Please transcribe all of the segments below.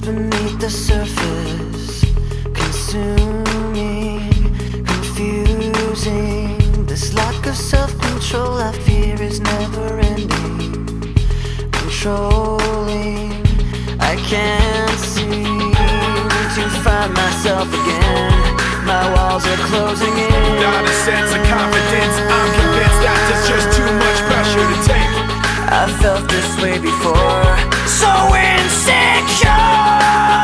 beneath the surface, consuming, confusing. This lack of self-control I fear is never ending, controlling. I can't seem to find myself again. My walls are closing in. Not a sense of confidence, I'm convinced that there's just too much pressure to take. I felt this way before, so insecure.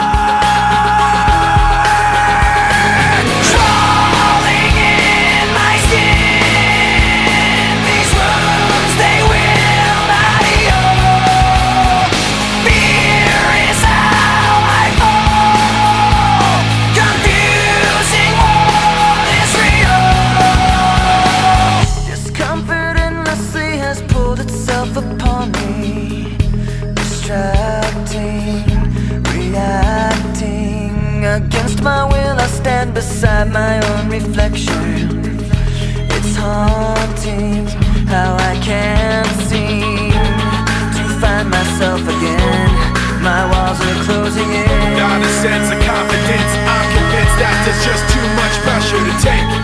Crawling in my skin, these wounds, they will not heal. Fear is how I fall, confusing what is real. Discomfort endlessly has pulled itself upon me, distracting, reacting. Against my will I stand beside my own reflection. It's haunting how I can't seem to find myself again. My walls are closing in. Not a sense of confidence, I'm convinced that there's just too much pressure to take.